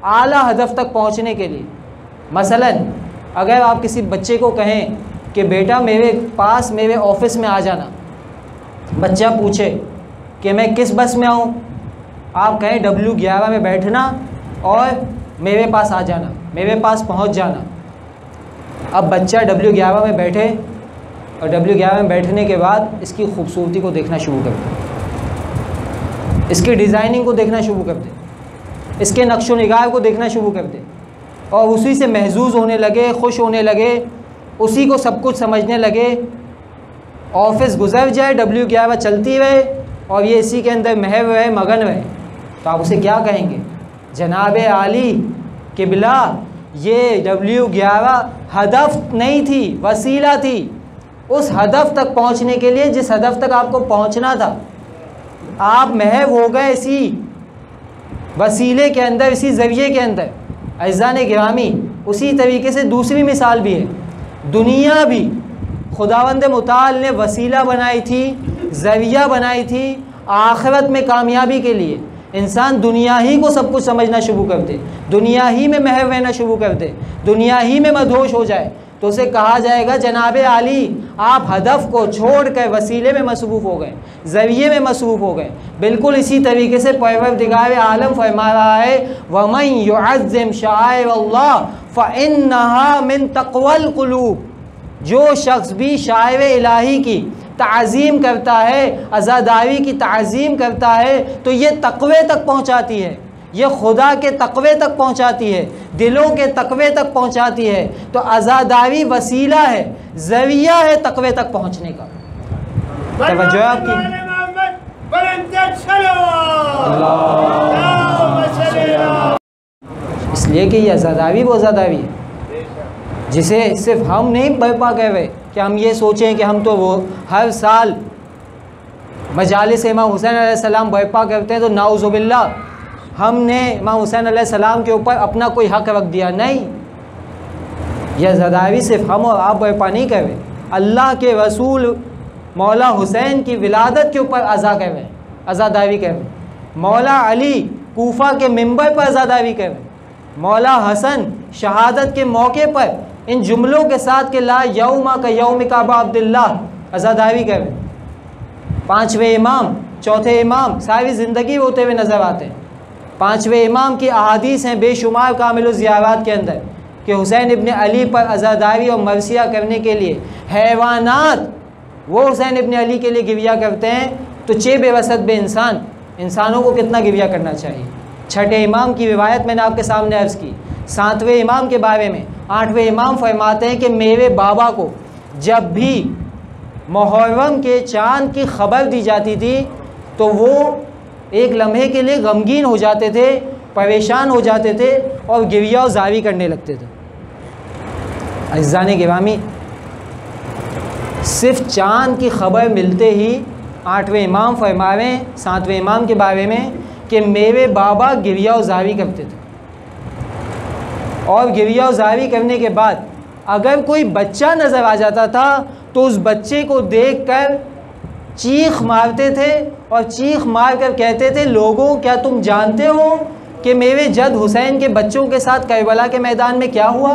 A: اعلیٰ ہدف تک پہنچنے کے لیے۔ مثلاً اگر آپ کسی بچے کو کہیں کہ بیٹا میرے پاس میرے آفس میں آ جانا، بچہ پوچھے کہ میں کس بس میں آؤں، آپ کہیں ڈبلیو گیارہ میں بیٹھنا اور میرے پاس آ جانا، میرے پاس پہنچ جانا۔ اب بچہ ڈبلیو گیارہ میں بیٹھے اور ڈبلیو گیارہ میں بیٹھنے کے بعد اس کی خوبصورتی کو دیکھنا شروع کر دے، اس کی ڈیزائننگ کو دیکھنا شروع کر دے، اس کے نقش و نگار کو دیکھنا شروع کر دے اور اسی سے محظوظ ہونے لگے، خوش ہونے لگے، اسی کو سب کچھ سمجھنے لگے۔ آفس گزر جائے، ڈبلیو گیارہ چلتی رہے اور یہ اسی کے اندر محو رہے، مگن رہے، تو آپ اسے کیا کہیں گے؟ جناب عالی قبلہ، یہ ڈبلیو گیارہ ہدف نہیں تھی، وسیلہ تھی اس ہدف تک پہنچنے کے لیے جس ہدف تک آپ کو پہنچنا تھا۔ آپ محو ہو گئے اسی وسیلے کے اندر، اسی ذریعے کے اندر۔ عزیزان گرامی، اسی طریقے سے دوسری مثال بھی ہے، دنیا بھی خداوند متعال نے وسیلہ بنائی تھی، ذریعہ بنائی تھی آخرت میں کامیابی کے لیے۔ انسان دنیا ہی کو سب کچھ سمجھنا شروع کر دے، دنیا ہی میں محو رہنا شروع کر دے، دنیا ہی میں مدہوش ہو جائے، تو اسے کہا جائے گا جناب عالی آپ ہدف کو چھوڑ کر وسیلے میں مصروف ہو گئے، ذریعے میں مصروف ہو گئے۔ بالکل اسی طریقے سے پروردگار عالم فرما رہا ہے وَمَن يُعَظِّمْ شَعَائِرَ اللَّهِ فَإِنَّهَا مِن تَقْوَى الْقُلُوبِ، جو شخص بھی شاعر الہی کی تعظیم کرتا ہے، عزاداری کی تعظیم کرتا ہے، تو یہ تقوی تک پہنچاتی ہے، یہ خدا کے تقوی تک پہنچاتی ہے، دلوں کے تقوی تک پہنچاتی ہے۔ تو عزاداری وسیلہ ہے، ذریعہ ہے تقوی تک پہنچنے کا۔ توجہ آپ کی اس لیے کہ یہ عزاداری وہ عزاداری ہے جسے صرف ہم نہیں برپا کر رہے کہ ہم یہ سوچیں کہ ہم تو وہ ہر سال مجالس امام حسین علیہ السلام برپا کرتے ہیں تو نعوذ باللہ ہم نے امام حسین علیہ السلام کے اوپر اپنا کوئی حق رکھ دیا۔ نہیں، یہ عزاداری صرف ہم اور آپ برپا نہیں کر رہے، اللہ کے رسول مولا حسین کی ولادت کے اوپر عزا کر رہے ہیں، عزاداری کر رہے ہیں۔ مولا علی کوفہ کے منبر پر عزاداری کر رہے ہیں۔ مولا حسن شہادت کے موقع پر ان جملوں کے ساتھ کہ لا یوما کا یوم کا ابا عبداللہ عزاداری کر رہے ہیں۔ پانچویں امام، چوتھے امام ساری زندگی ہوتے ہوئے نظر آتے ہیں۔ پانچویں امام کی احادیث ہیں بے شمار کامل الزیارات کے اندر کہ حسین ابن علی پر عزاداری اور مرثیہ کرنے کے لیے حیوانات وہ حسین ابن علی کے لیے گریہ کرتے ہیں، تو چے بے وسط بے انسان انسانوں کو کتنا گریہ کرنا چاہیے۔ چھٹے امام کی روایت میں نے آپ کے سامنے عرض کی۔ ساتویں امام کے بارے میں آٹھویں امام فرماتے ہیں کہ میرے بابا کو جب بھی محرم کے چاند کی خبر دی جاتی تھی تو وہ ایک لمحے کے لیے غمگین ہو جاتے تھے، پریشان ہو جاتے تھے اور گریہ و زاری کرنے لگتے تھے۔ عزیزان گرامی، صرف چاند کی خبر ملتے ہی آٹھویں امام فرما رہے ہیں ساتویں امام کے بارے میں کہ میرے بابا گریہ و زاری کرتے تھے، اور گریہ و زاری کرنے کے بعد اگر کوئی بچہ نظر آ جاتا تھا تو اس بچے کو دیکھ کر چیخ مارتے تھے اور چیخ مار کر کہتے تھے لوگوں کیا تم جانتے ہو کہ میرے جد حسین کے بچوں کے ساتھ کربلا کے میدان میں کیا ہوا؟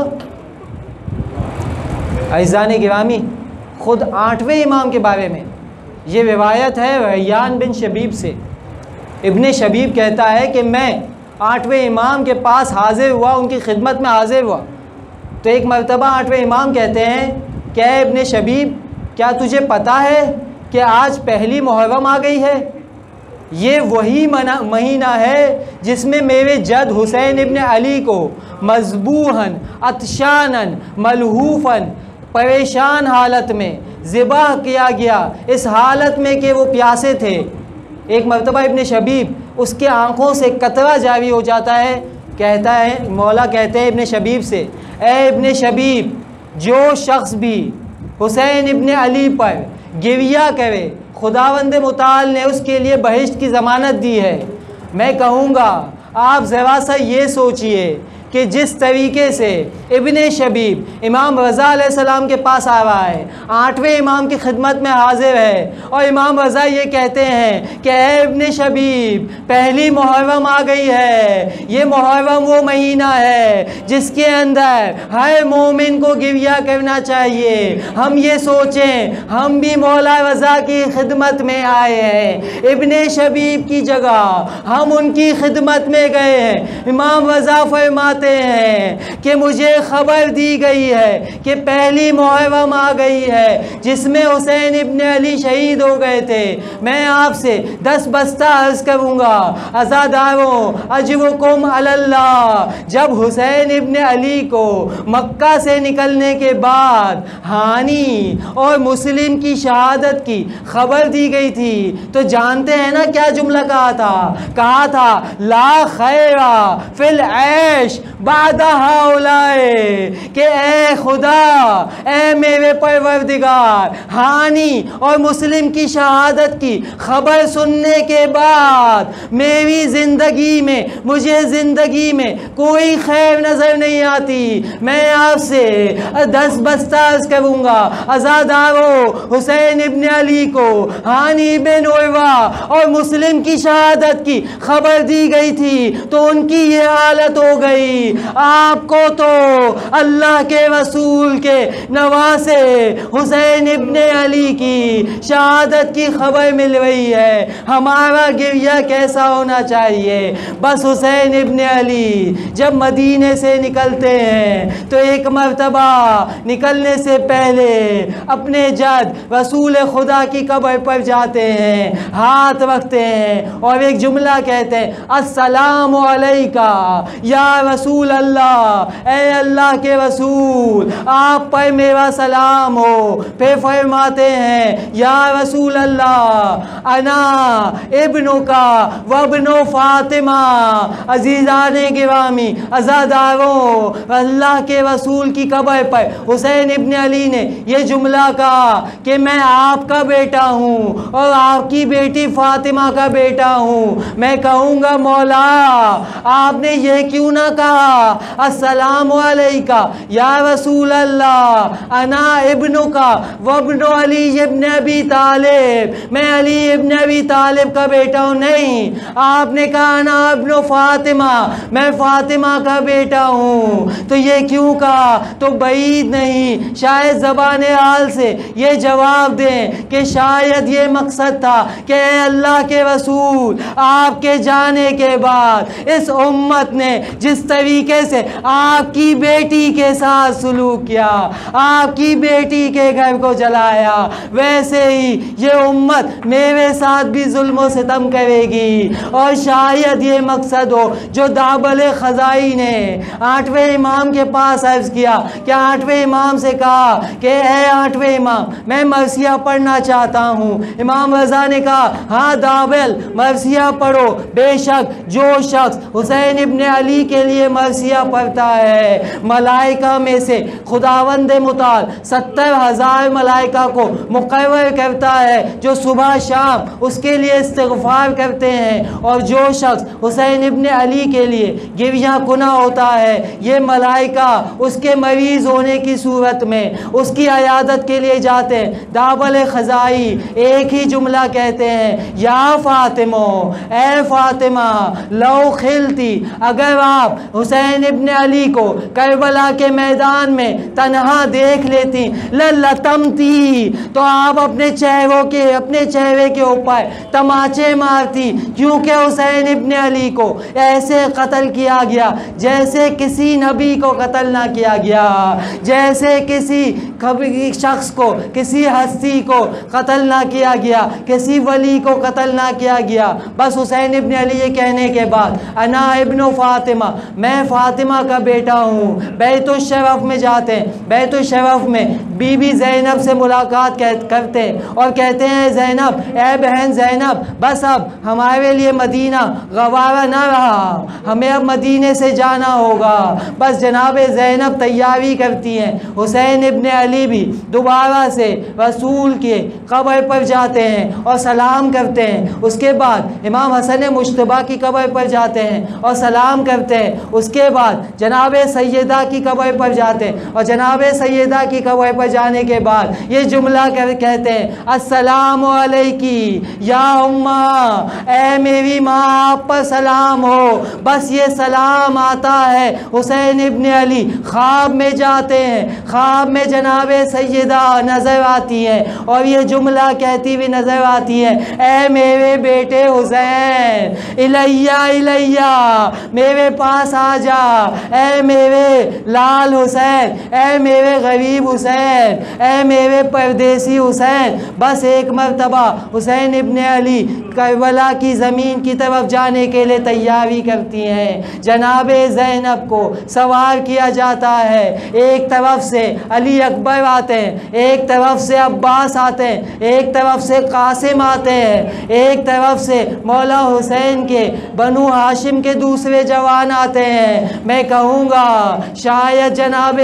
A: عزیزان گرامی، خود آٹھویں امام کے بارے میں یہ روایت ہے ریان بن شبیب سے۔ ابن شبیب کہتا ہے کہ میں آٹھویں امام کے پاس حاضر ہوا، ان کی خدمت میں حاضر ہوا، تو ایک مرتبہ آٹھویں امام کہتے ہیں کہ اے ابن شبیب کیا تجھے پتہ ہے کہ آج پہلی محرم آ گئی ہے؟ یہ وہی مہینہ ہے جس میں میرے جد حسین ابن علی کو مذبوحاً عطشاناً ملہوفاً پریشان حالت میں ذبح کیا گیا، اس حالت میں کہ وہ پیاسے تھے۔ ایک مرتبہ ابن شبیب اس کے آنکھوں سے قطرہ جاری ہو جاتا ہے، کہتا ہے مولا کہتے ہیں ابن شبیب سے اے ابن شبیب جو شخص بھی حسین ابن علی پر گریہ کرے خداوند متعال نے اس کے لیے بہشت کی ضمانت دی ہے۔ میں کہوں گا آپ ذرا سا یہ سوچئے کہ کہ جس طریقے سے ابن شبیب امام رضا علیہ السلام کے پاس آ رہا ہے، آٹھویں امام کی خدمت میں حاضر ہے، اور امام رضا یہ کہتے ہیں کہ اے ابن شبیب، پہلی محرم آ گئی ہے، یہ محرم وہ مہینہ ہے جس کے اندر ہر مومن کو گریہ کرنا چاہیے۔ ہم یہ سوچیں ہم بھی مولا رضا کی خدمت میں آئے ہیں، ابن شبیب کی جگہ ہم ان کی خدمت میں گئے ہیں۔ امام رضا فرماتے ہیں کہ مجھے خبر دی گئی ہے کہ پہلی محرم آ گئی ہے جس میں حسین ابن علی شہید ہو گئے تھے۔ میں آپ سے دس بستہ عرض کروں گا، عزاداروں اجرکم علی اللہ، جب حسین ابن علی کو مکہ سے نکلنے کے بعد ہانی اور مسلم کی شہادت کی خبر دی گئی تھی تو جانتے ہیں نا کیا جملہ کہا تھا؟ کہا تھا لا خیر فی العیش بعد ہؤلاء، کہ اے خدا، اے میرے پروردگار، ہانی اور مسلم کی شہادت کی خبر سننے کے بعد میری زندگی میں، مجھے زندگی میں کوئی خیر نظر نہیں آتی۔ میں آپ سے دس بستہ عرض کروں گا، عزاداروں حسین ابن علی کو ہانی بن عروہ اور مسلم کی شہادت کی خبر دی گئی تھی تو ان کی یہ حالت ہو گئی۔ آپ کو تو اللہ کے رسول کے نواسے حسین ابن علی کی شہادت کی خبر مل رہی ہے، ہمارا گریہ کیسا ہونا چاہیے؟ بس حسین ابن علی جب مدینے سے نکلتے ہیں تو ایک مرتبہ نکلنے سے پہلے اپنے جد رسول خدا کی قبر پر جاتے ہیں، ہاتھ رکھتے ہیں اور ایک جملہ کہتے ہیں، السلام علیکہ یا رسول اللہ، اے اللہ کے رسول آپ پر میرا سلام ہو۔ پھر فرماتے ہیں، یا رسول اللہ انا ابنو کا وابن فاطمہ۔ عزیزان گرامی، عزاداروں، اللہ کے رسول کی قبر پر حسین ابن علی نے یہ جملہ کہا کہ میں آپ کا بیٹا ہوں اور آپ کی بیٹی فاطمہ کا بیٹا ہوں۔ میں کہوں گا مولا آپ نے یہ کیوں نہ کہا السلام علیکہ یا رسول اللہ انا ابن کا وابن علی ابن ابی طالب، میں علی ابن ابی طالب کا بیٹا ہوں؟ نہیں، آپ نے کہا انا ابن فاطمہ، میں فاطمہ کا بیٹا ہوں۔ تو یہ کیوں کہا؟ تو بعید نہیں، شاید زبان حال سے یہ جواب دیں کہ شاید یہ مقصد تھا کہ اے اللہ کے رسول آپ کے جانے کے بعد اس امت نے جس طریقے سے آپ کی بیٹی کے ساتھ سلوک کیا، آپ کی بیٹی کے گھر کو جلایا، ویسے ہی یہ امت میرے ساتھ بھی ظلم و ستم کرے گی۔ اور شاید یہ مقصد ہو جو دابل خزائی نے آٹھویں امام کے پاس عرض کیا کہ آٹھویں امام سے کہا کہ اے آٹھویں امام میں مرثیہ پڑھنا چاہتا ہوں۔ امام رضا نے کہا ہاں دابل مرثیہ پڑھو، بے شک جو شخص حسین ابن علی کے لیے مرثیہ پڑھتا ہے ملائکہ میں سے خداوند متعال ستر ہزار ملائکہ کو مقرر کرتا ہے جو صبح شام اس کے لیے استغفار کرتے ہیں، اور جو شخص حسین ابن علی کے لیے گریہ کناں ہوتا ہے یہ ملائکہ اس کے مریض ہونے کی صورت میں اس کی عیادت کے لیے جاتے ہیں۔ دابل خزائی ایک ہی جملہ کہتے ہیں، یا فاطمہ، اے فاطمہ، لو خلتی، اگر آپ حسین ابن علی کو کربلا کے میدان میں تنہا دیکھ لیتی، للتمتی، تو آپ اپنے چہروں کے اپنے چہرے کے اوپر تماچے مارتی، کیونکہ حسین ابن علی کو ایسے قتل کیا گیا جیسے کسی نبی کو قتل نہ کیا گیا، جیسے کسی شخص کو، کسی ہستی کو قتل نہ کیا گیا، کسی ولی کو قتل نہ کیا گیا۔ بس حسین ابن علی یہ کہنے کے بعد انا ابن فاطمہ، میں فاطمہ کا بیٹا ہوں، بیت الشرف میں جاتے ہیں۔ بیت الشرف میں بی بی زینب سے ملاقات کرتے ہیں اور کہتے ہیں زینب، اے بہن زینب، بس اب ہمارے لیے مدینہ گوارا نہ رہا، ہمیں اب مدینے سے جانا ہوگا۔ بس جناب زینب تیاری کرتی ہیں، حسین ابن علی بھی دوبارہ سے رسول کے قبر پر جاتے ہیں اور سلام کرتے ہیں. اس کے بعد امام حسن مجتبیٰ کی قبر پر جاتے ہیں اور سلام کرتے ہیں. اس کے بعد جناب سیدہ کی قبر پر جاتے ہیں اور جناب سیدہ کی قبر پر جانے کے بعد یہ جملہ کہتے ہیں السلام علیکی یا اماں، اے میری ماں آپ پر سلام ہو. بس یہ سلام آتا ہے. حسین ابن علی خواب میں جاتے ہیں، خواب میں جناب سیدہ نظر آتی ہیں اور یہ جملہ کہتی ہوئی نظر آتی ہے اے میرے بیٹے حسین، الیہ الیہ، میرے پاس آ جا، اے میرے لال حسین، اے میرے غریب حسین، اے میرے پردیسی حسین. بس ایک مرتبہ حسین ابن علی کربلا کی زمین کی طرف جانے کے لیے تیاری کرتی ہیں. جناب زینب کو سوار کیا جاتا ہے. ایک طرف سے علی اکبر آتے ہیں، ایک طرف سے عباس آتے ہیں، ایک طرف سے قاسم آتے ہیں، ایک طرف سے مولا حسین کے بنو ہاشم کے دوسرے جوان آتے ہیں. میں کہوں گا شاید جناب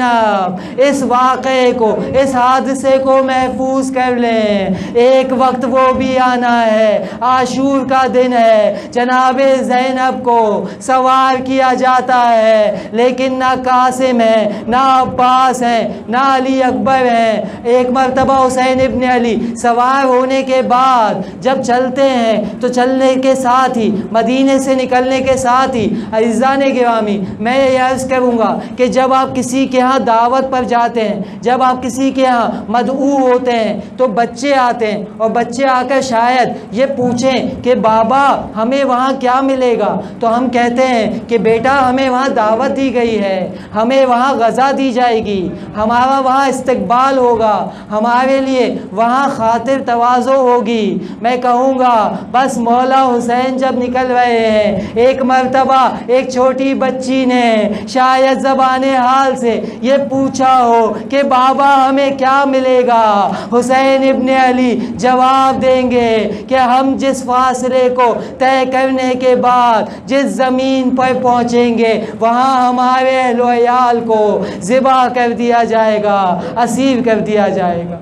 A: زینب اس واقعے کو، اس حادثے کو محفوظ کر لیں. ایک وقت وہ بھی آنا ہے، عاشور کا دن ہے، جناب زینب کو سوار کیا جاتا ہے لیکن نہ قاسم ہے، نہ عباس ہیں، نہ علی اکبر ہیں. ایک مرتبہ حسین ابن علی سوار ہونے کے بعد جب چلتے ہیں تو چلنے کے ساتھ ہی، مدینے سے نکلنے کے ساتھ ہی عزیزان گرامی میں یہ عرض کروں گا کہ جب آپ کسی کے ہاں دعوت پر جاتے ہیں، جب آپ کسی کے ہاں مدعو ہوتے ہیں تو بچے آتے ہیں اور بچے آ کر شاید یہ پوچھیں کہ بابا ہمیں وہاں کیا ملے گا، تو ہم کہتے ہیں کہ بیٹا ہمیں وہاں دعوت دی گئی ہے، ہمیں وہاں غذا دی جائے گی، ہمارا وہاں استقبال ہوگا، ہمارے لیے وہاں خاطر تواضع ہوگی. میں کہوں گا بس مولا حسین جب نکل رہے ہیں، ایک مرتبہ ایک چھوٹی بچی نے شاید زبان حال سے یہ پوچھا ہو کہ بابا ہمیں کیا ملے گا. حسین ابن علی جواب دیں گے کہ ہم جس فاصلے کو طے کرنے کے بعد جس زمین پر پہنچیں گے وہاں ہمارے اہل و عیال کو ذبح کر دیا جائے گا، اسیر کر دیا جائے گا.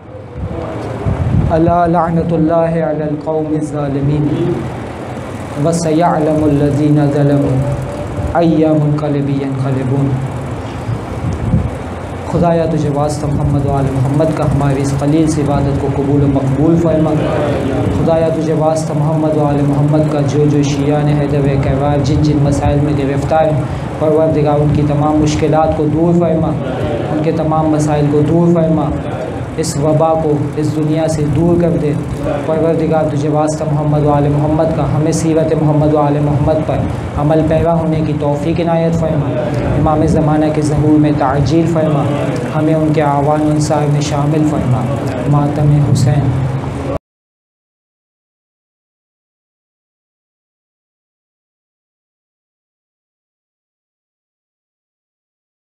B: الا لعنت اللہ علی القوم الظالمین وسیعلم الذین ظلموا ای منقلب ینقلبون. خدایا تجھے واسطہ محمد و آل محمد کا ہماری اس قلیل سی عبادت کو قبول و مقبول فرما. خدایا تجھے واسطہ محمد و آل محمد کا جو جو شیعان حیدر کرار جن جن مسائل میں گرفتار ہیں، پروردگار ان کی تمام مشکلات کو دور فرما، ان کے تمام مسائل کو دور فرما، اس وبا کو اس دنیا سے دور کر دے. پروردگار تجھے واسطہ محمد و آل محمد کا ہمیں سیرت محمد و آل محمد پر عمل پیرا ہونے کی توفیق عنایت فرما. امام زمانہ کے ظہور میں تعجیل فرما، ہمیں ان کے اعوان و انصار میں شامل فرما. ماتم حسین.